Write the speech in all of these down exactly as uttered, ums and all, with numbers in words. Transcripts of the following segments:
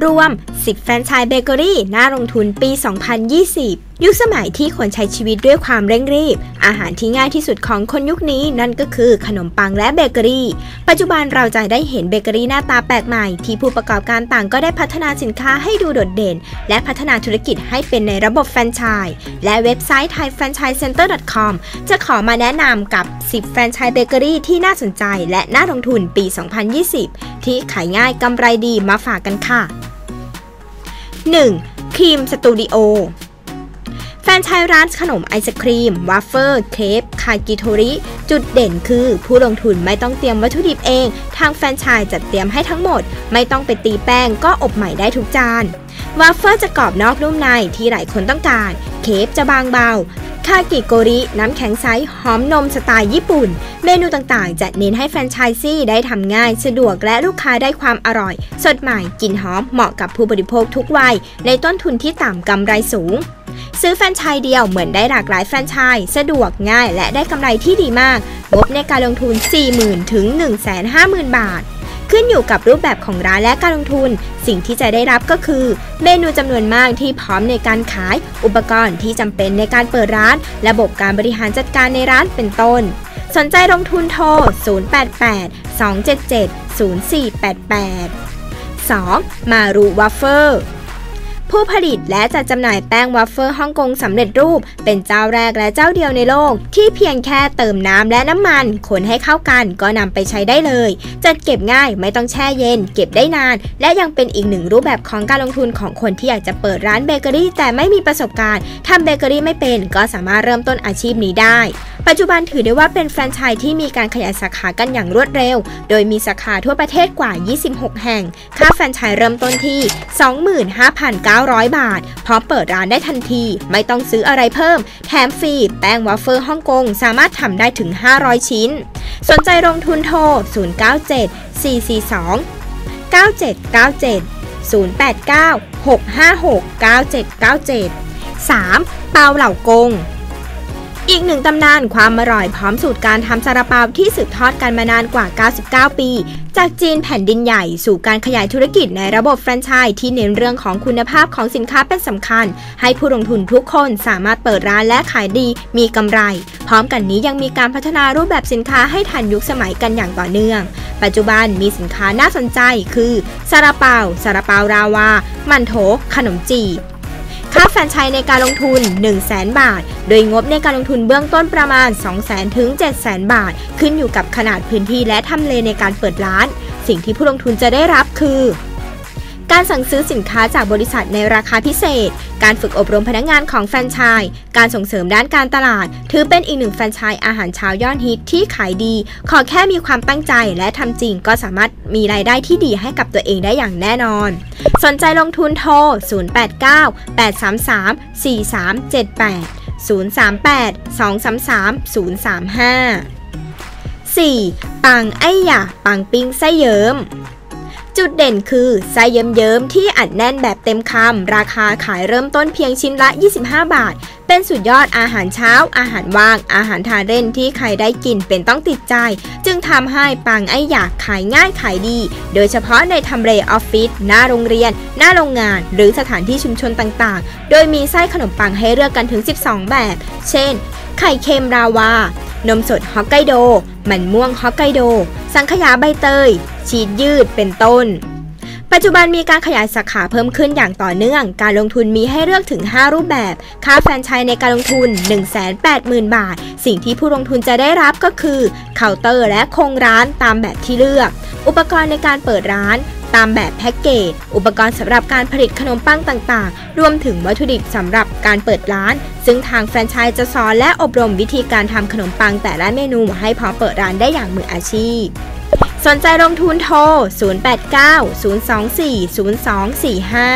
รวมสิบแฟรนไชส์เบเกอรี่น่าลงทุนปี สองพันยี่สิบ ยุคสมัยที่คนใช้ชีวิตด้วยความเร่งรีบอาหารที่ง่ายที่สุดของคนยุคนี้นั่นก็คือขนมปังและเบเกอรี่ปัจจุบันเราจะได้เห็นเบเกอรี่หน้าตาแปลกใหม่ที่ผู้ประกอบการต่างก็ได้พัฒนาสินค้าให้ดูโดดเด่นและพัฒนาธุรกิจให้เป็นในระบบแฟรนไชส์และเว็บไซต์ ไทยแฟรนไชส์เซ็นเตอร์ ดอท คอม จะขอมาแนะนำกับสิบแฟรนไชส์เบเกอรี่ที่น่าสนใจและน่าลงทุนปี สองพันยี่สิบ ที่ขายง่ายกำไรดีมาฝากกันค่ะ หนึ่ง. ครีมสตูดิโอแฟรนไชส์ร้านขนมไอศครีมวาฟเฟิลเครปคากิโทริจุดเด่นคือผู้ลงทุนไม่ต้องเตรียมวัตถุดิบเองทางแฟรนไชส์จัดเตรียมให้ทั้งหมดไม่ต้องไปตีแป้งก็อบใหม่ได้ทุกจานวาฟเฟิลจะกรอบนอกนุ่มในที่หลายคนต้องการเครปจะบางเบาคากิโกริน้ำแข็งใสหอมนมสไตล์ญี่ปุ่นเมนูต่างๆจะเน้นให้แฟรนไชส์ซี่ได้ทำง่ายสะดวกและลูกค้าได้ความอร่อยสดใหม่กลิ่นหอมเหมาะกับผู้บริโภคทุกวัยในต้นทุนที่ต่ำกำไรสูงซื้อแฟรนไชส์เดียวเหมือนได้หลากหลายแฟรนไชส์สะดวกง่ายและได้กำไรที่ดีมากงบในการลงทุน สี่หมื่น ถึง หนึ่งแสนห้าหมื่น บาทขึ้นอยู่กับรูปแบบของร้านและการลงทุนสิ่งที่จะได้รับก็คือเมนูจำนวนมากที่พร้อมในการขายอุปกรณ์ที่จำเป็นในการเปิดร้านระบบการบริหารจัดการในร้านเป็นต้นสนใจลงทุนโทร ศูนย์ แปด แปด สอง เจ็ด เจ็ด ศูนย์ สี่ แปด แปด สอง. มารุวาฟเฟิลผู้ผลิตและจัดจำหน่ายแป้งวาฟเฟิลฮ่องกงสำเร็จรูปเป็นเจ้าแรกและเจ้าเดียวในโลกที่เพียงแค่เติมน้ำและน้ำมันคนให้เข้ากันก็นำไปใช้ได้เลยจัดเก็บง่ายไม่ต้องแช่เย็นเก็บได้นานและยังเป็นอีกหนึ่งรูปแบบของการลงทุนของคนที่อยากจะเปิดร้านเบเกอรี่แต่ไม่มีประสบการณ์ทำเบเกอรี่ไม่เป็นก็สามารถเริ่มต้นอาชีพนี้ได้ปัจจุบันถือได้ว่าเป็นแฟรนไชส์ที่มีการขยายสาขากันอย่างรวดเร็วโดยมีสาขาทั่วประเทศกว่ายี่สิบหกแห่งค่าแฟรนไชส์เริ่มต้นที่ สองหมื่นห้าพันเก้าร้อย บาทพร้อมเปิดร้านได้ทันทีไม่ต้องซื้ออะไรเพิ่มแถมฟรีแป้งวาฟเฟิลฮ่องกงสามารถทำได้ถึงห้าร้อยชิ้นสนใจลงทุนโทร ศูนย์ เก้า เจ็ด สี่ สี่ สอง เก้า เจ็ด เก้า เจ็ด ศูนย์ แปด เก้า หก ห้า หก เก้า เจ็ด เก้า เจ็ด สาม. เปาเหล่ากงอีกหนึ่งตำนานความอร่อยพร้อมสูตรการทำซาลาเปาที่สืบทอดกันมานานกว่าเก้าสิบเก้าปีจากจีนแผ่นดินใหญ่สู่การขยายธุรกิจในระบบแฟรนไชส์ที่เน้นเรื่องของคุณภาพของสินค้าเป็นสำคัญให้ผู้ลงทุนทุกคนสามารถเปิดร้านและขายดีมีกำไรพร้อมกันนี้ยังมีการพัฒนารูปแบบสินค้าให้ทันยุคสมัยกันอย่างต่อเนื่องปัจจุบันมีสินค้าน่าสนใจคือซาลาเปาซาลาเปาราวามันโถขนมจีบค่าแฟรนไชส์ในการลงทุน หนึ่งแสน บาทโดยงบในการลงทุนเบื้องต้นประมาณ สองแสน ถึง เจ็ดแสน บาทขึ้นอยู่กับขนาดพื้นที่และทำเลในการเปิดร้านสิ่งที่ผู้ลงทุนจะได้รับคือการสั่งซื้อสินค้าจากบริษัทในราคาพิเศษการฝึกอบรมพนักงานของแฟรนไชส์การส่งเสริมด้านการตลาดถือเป็นอีกหนึ่งแฟรนไชส์อาหารเช้ายอดฮิตที่ขายดีขอแค่มีความตั้งใจและทำจริงก็สามารถมีรายได้ที่ดีให้กับตัวเองได้อย่างแน่นอนสนใจลงทุนโทร ศูนย์ แปด เก้า แปด สาม สาม สี่ สาม เจ็ด แปด ศูนย์ สาม แปด สอง สาม สาม ศูนย์ สาม ห้า สี่. ปังไอ้หย่าปังปิ้งไส้เยิ้มจุดเด่นคือไส้เยิ้มๆที่อัดแน่นแบบเต็มคำราคาขายเริ่มต้นเพียงชิ้นละยี่สิบห้าบาทเป็นสุดยอดอาหารเช้าอาหารว่างอาหารทานเล่นที่ใครได้กินเป็นต้องติดใจจึงทำให้ปังไอ้หยาขายง่ายขายดีโดยเฉพาะในทำเลออฟฟิศหน้าโรงเรียนหน้าโรงงานหรือสถานที่ชุมชนต่างๆโดยมีไส้ขนมปังให้เลือกกันถึงสิบสองแบบเช่นไข่เค็มราวานมสดฮอกไกโดมันม่วงฮอกไกโดสังขยาใบเตยชีสยืดเป็นต้นปัจจุบันมีการขยายสาขาเพิ่มขึ้นอย่างต่อเนื่องการลงทุนมีให้เลือกถึงห้ารูปแบบค่าแฟรนไชส์ในการลงทุน หนึ่งแสนแปดหมื่น บาทสิ่งที่ผู้ลงทุนจะได้รับก็คือเคาน์เตอร์และโครงร้านตามแบบที่เลือกอุปกรณ์ในการเปิดร้านตามแบบแพ็กเกจอุปกรณ์สำหรับการผลิตขนมปังต่างๆรวมถึงวัตถุดิบสำหรับการเปิดร้านซึ่งทางแฟรนไชส์จะสอนและอบรมวิธีการทำขนมปังแต่ละเมนูให้พร้อมเปิดร้านได้อย่างมืออาชีพสนใจลงทุนโทร ศูนย์ แปด เก้า ศูนย์ สอง สี่ ศูนย์ สอง สี่ ห้า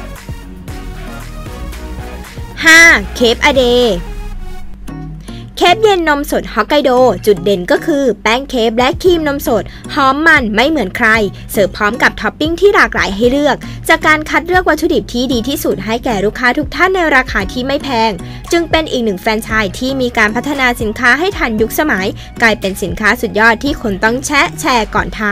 ห้า. เคปอเดย์เคปเย็นนมสดฮอกไกโดจุดเด่นก็คือแป้งเคปและครีมนมสดหอมมันไม่เหมือนใครเสิร์ฟพร้อมกับท็อปปิ้งที่หลากหลายให้เลือกจากการคัดเลือกวัตถุดิบที่ดีที่สุดให้แก่ลูกค้าทุกท่านในราคาที่ไม่แพงจึงเป็นอีกหนึ่งแฟรนไชส์ที่มีการพัฒนาสินค้าให้ทันยุคสมัยกลายเป็นสินค้าสุดยอดที่คนต้องแชะแชร์ก่อนทาน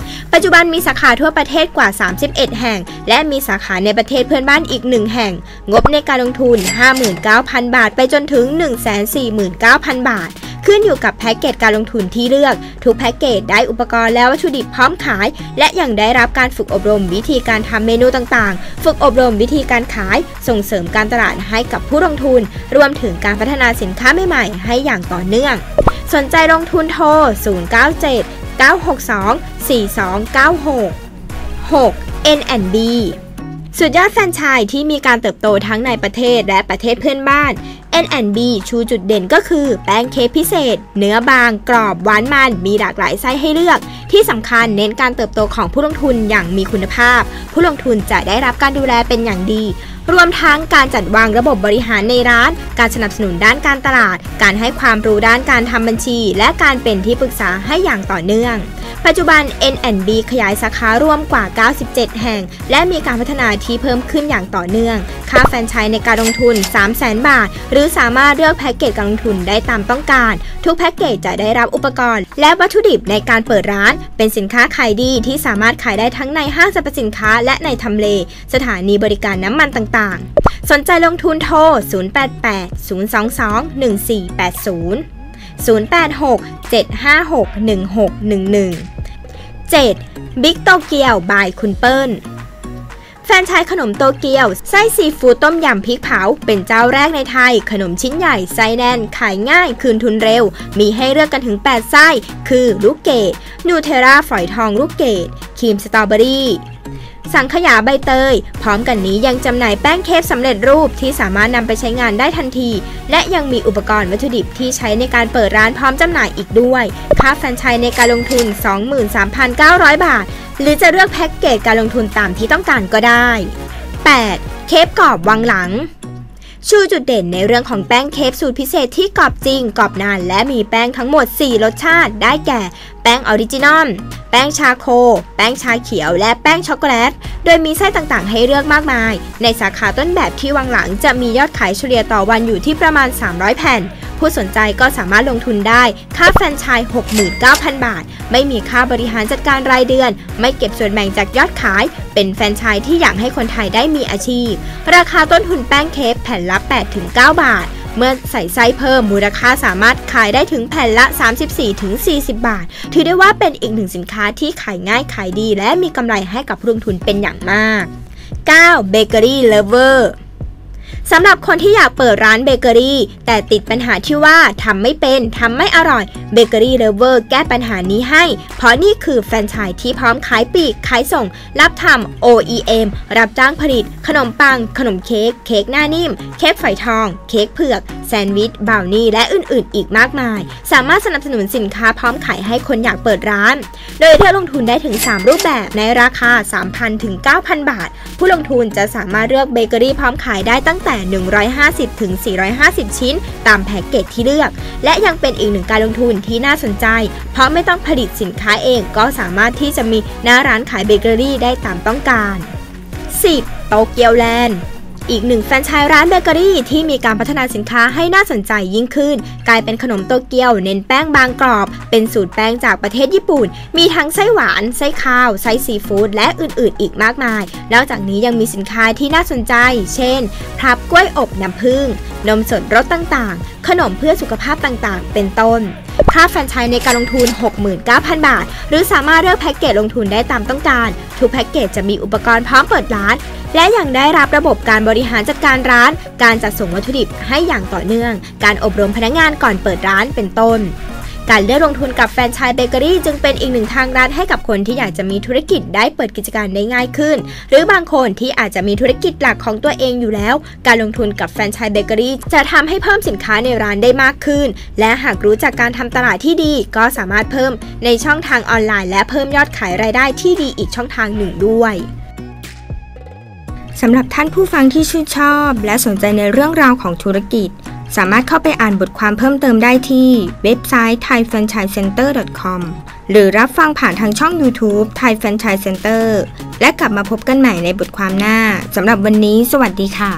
ปัจจุบันมีสาขาทั่วประเทศกว่าสามสิบเอ็ดแห่งและมีสาขาในประเทศเพื่อนบ้านอีกหนึ่งแห่งงบในการลงทุน ห้าหมื่นเก้าพัน บาทไปจนถึง หนึ่งแสนสี่หมื่นเก้าพัน บาทขึ้นอยู่กับแพ็กเกจการลงทุนที่เลือกทุกแพ็กเกจได้อุปกรณ์และวัตถุดิบพร้อมขายและยังได้รับการฝึกอบรมวิธีการทำเมนูต่างๆฝึกอบรมวิธีการขายส่งเสริมการตลาดให้กับผู้ลงทุนรวมถึงการพัฒนาสินค้าใหม่ๆให้อย่างต่อเนื่องสนใจลงทุนโทรศูนย์ เก้า เจ็ด เก้า หก สอง สี่ สอง เก้า หก หก เอ็น แอนด์ บี สุดยอดแฟรนไชส์ที่มีการเติบโตทั้งในประเทศและประเทศเพื่อนบ้าน เอ็น แอนด์ บี ชูจุดเด่นก็คือแป้งเค้กพิเศษเนื้อบางกรอบหวานมันมีหลากหลายไส้ให้เลือกที่สำคัญเน้นการเติบโตของผู้ลงทุนอย่างมีคุณภาพผู้ลงทุนจะได้รับการดูแลเป็นอย่างดีรวมทั้งการจัดวางระบบบริหารในร้านการสนับสนุนด้านการตลาดการให้ความรู้ด้านการทำบัญชีและการเป็นที่ปรึกษาให้อย่างต่อเนื่องปัจจุบัน เอ็น แอนด์ บี ขยายสาขารวมกว่าเก้าสิบเจ็ดแห่งและมีการพัฒนาที่เพิ่มขึ้นอย่างต่อเนื่องค่าแฟรนไชส์ในการลงทุน สามแสน บาทหรือสามารถเลือกแพ็กเกจการลงทุนได้ตามต้องการทุกแพ็กเกจจะได้รับอุปกรณ์และวัตถุดิบในการเปิดร้านเป็นสินค้าขายดีที่สามารถขายได้ทั้งในห้างสรรพสินค้าและในทำเลสถานีบริการน้ำมันต่างๆสนใจลงทุนโทรศูนย์ แปด แปด ศูนย์ สอง สอง หนึ่ง สี่ แปด ศูนย์ ศูนย์ แปด หก เจ็ด ห้า หก หนึ่ง หก หนึ่ง หนึ่ง เจ็ด บิ๊กโตเกียวบายคุณเปิ้ลแฟรนไชส์ขนมโตเกียวไส้ซีฟู้ดต้มยำพริกเผาเป็นเจ้าแรกในไทยขนมชิ้นใหญ่ไส้แน่นขายง่ายคืนทุนเร็วมีให้เลือกกันถึงแปดไส้คือลูกเกดนูเทลล่าฝอยทองลูกเกดครีมสตรอเบอรี่สังขยาใบเตยพร้อมกันนี้ยังจำหน่ายแป้งเค้กสำเร็จรูปที่สามารถนำไปใช้งานได้ทันทีและยังมีอุปกรณ์วัตถุดิบที่ใช้ในการเปิดร้านพร้อมจำหน่ายอีกด้วยค่าแฟรนไชส์ในการลงทุน สองหมื่นสามพันเก้าร้อย บาทหรือจะเลือกแพ็กเกจการลงทุนตามที่ต้องการก็ได้ แปด เค้กกรอบวังหลังชูจุดเด่นในเรื่องของแป้งเค้กสูตรพิเศษที่กรอบจริงกรอบนานและมีแป้งทั้งหมดสี่รสชาติได้แก่แป้งออริจินอลแป้งชาโคแป้งชาเขียวและแป้งช็อกโกแลตโดยมีไส้ต่างๆให้เลือกมากมายในสาขาต้นแบบที่วังหลังจะมียอดขายเฉลี่ยต่อวันอยู่ที่ประมาณสามร้อยแผ่นผู้สนใจก็สามารถลงทุนได้ค่าแฟรนไชส์ หกหมื่นเก้าพัน บาทไม่มีค่าบริหารจัดการรายเดือนไม่เก็บส่วนแบ่งจากยอดขายเป็นแฟรนไชส์ที่อยากให้คนไทยได้มีอาชีพราคาต้นทุนแป้งเค้กแผ่นละ แปดถึงเก้า บาทเมื่อใส่ไส้เพิ่มมูลค่าสามารถขายได้ถึงแผ่นละ สามสิบสี่ถึงสี่สิบ บาทถือได้ว่าเป็นอีกหนึ่งสินค้าที่ขายง่ายขายดีและมีกำไรให้กับผู้ลงทุนเป็นอย่างมาก เก้า Bakery Loverสำหรับคนที่อยากเปิดร้านเบเกอรี่แต่ติดปัญหาที่ว่าทำไม่เป็นทำไม่อร่อยเบเกอรี่เลเวอร์แก้ปัญหานี้ให้เพราะนี่คือแฟรนไชส์ที่พร้อมขายปลีกขายส่งรับทำ โอ อี เอ็ม รับจ้างผลิตขนมปังขนมเค้กเค้กหน้านิ่มเค้กฝอยทองเค้กเผือกแซนด์วิชบราวนี่และอื่นๆอีกมากมายสามารถสนับสนุนสินค้าพร้อมขายให้คนอยากเปิดร้านโดยเลือกลงทุนได้ถึงสามรูปแบบในราคา สามพัน ถึง เก้าพัน บาทผู้ลงทุนจะสามารถเลือกเบเกอรี่พร้อมขายได้ตั้งแต่หนึ่งร้อยห้าสิบถึงสี่ร้อยห้าสิบชิ้นตามแพ็กเกจที่เลือกและยังเป็นอีกหนึ่งการลงทุนที่น่าสนใจเพราะไม่ต้องผลิตสินค้าเองก็สามารถที่จะมีหน้าร้านขายเบเกอรี่ได้ตามต้องการ สิบ โตเกียวแลนด์อีกหนึ่งแฟรนไชส์ร้านเบเกอรี่ที่มีการพัฒนาสินค้าให้น่าสนใจยิ่งขึ้นกลายเป็นขนมโตเกียวเน้นแป้งบางกรอบเป็นสูตรแป้งจากประเทศญี่ปุ่นมีทั้งไส้หวานไส้ข้าวไส้ซีฟู้ดและอื่นๆอีกมากมายนอกจากนี้ยังมีสินค้าที่น่าสนใจเช่นพลับกล้วยอบน้ำผึ้งนมสดรสต่างๆขนมเพื่อสุขภาพต่างๆเป็นต้นค่าแฟรนไชส์ในการลงทุน หกหมื่นเก้าพัน บาทหรือสามารถเลือกแพ็กเกจลงทุนได้ตามต้องการทุกแพ็กเกจจะมีอุปกรณ์พร้อมเปิดร้านและยังได้รับระบบการบริหารจัดการร้านการจัดส่งวัตถุดิบให้อย่างต่อเนื่องการอบรมพนักงานก่อนเปิดร้านเป็นต้นการเลือกลงทุนกับแฟรนไชส์เบเกอรี่จึงเป็นอีกหนึ่งทางลัดให้กับคนที่อยากจะมีธุรกิจได้เปิดกิจการได้ง่ายขึ้นหรือบางคนที่อาจจะมีธุรกิจหลักของตัวเองอยู่แล้วการลงทุนกับแฟรนไชส์เบเกอรี่จะทำให้เพิ่มสินค้าในร้านได้มากขึ้นและหากรู้จักการทำตลาดที่ดีก็สามารถเพิ่มในช่องทางออนไลน์และเพิ่มยอดขายรายได้ที่ดีอีกช่องทางหนึ่งด้วยสำหรับท่านผู้ฟังที่ชื่นชอบและสนใจในเรื่องราวของธุรกิจสามารถเข้าไปอ่านบทความเพิ่มเติมได้ที่เว็บไซต์ ไทยแฟรนไชส์เซ็นเตอร์ ดอท คอม หรือรับฟังผ่านทางช่อง YouTube Thai Franchise Center และกลับมาพบกันใหม่ในบทความหน้าสำหรับวันนี้สวัสดีค่ะ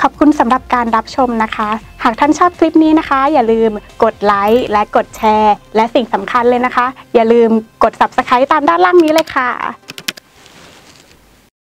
ขอบคุณสำหรับการรับชมนะคะหากท่านชอบคลิปนี้นะคะอย่าลืมกดไลค์และกดแชร์และสิ่งสำคัญเลยนะคะอย่าลืมกด ซับสไครบ์ ตามด้านล่างนี้เลยค่ะ